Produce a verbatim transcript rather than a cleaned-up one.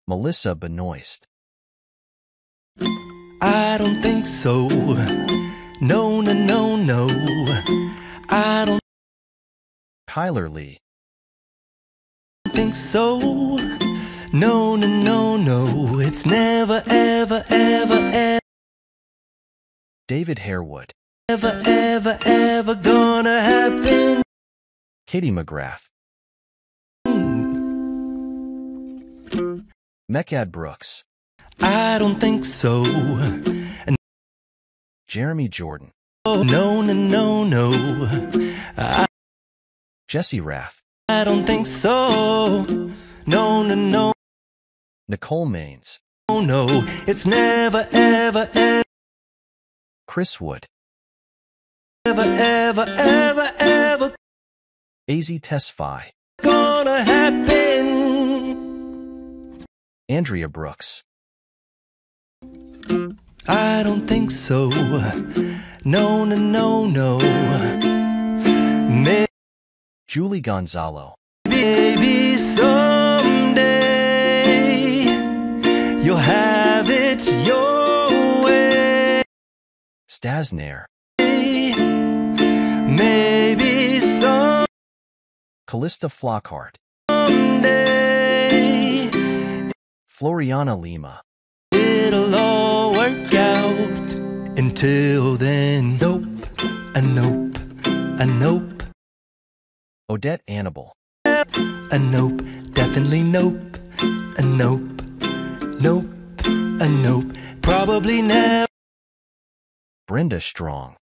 Melissa Benoist. I don't think so. No, no, no, no. I don't Tyler Lee. think so. No, no, no, no. It's never, ever, ever, ever, David Harewood. ever, ever, ever gonna happen. Katie McGrath. Mechad Brooks. I don't think so. Jeremy Jordan. No, no, no, no. I, Jesse Rath. I don't think so. No, no, no, Nicole Maines. no. It's never, ever, ever, Chris Wood. ever, ever, ever, ever A Z Tesfaye. gonna happen. Andrea Brooks. I don't think so. No, no, no, no. Julie Gonzalo. Maybe someday you'll have it your way. Stasnair. Maybe someday Callista Flockhart. Floriana Lima. it'll all work out. Until then, nope, a nope, a nope, Odette Annable. a nope, definitely nope, a nope, nope, a nope, probably never. Brenda Strong.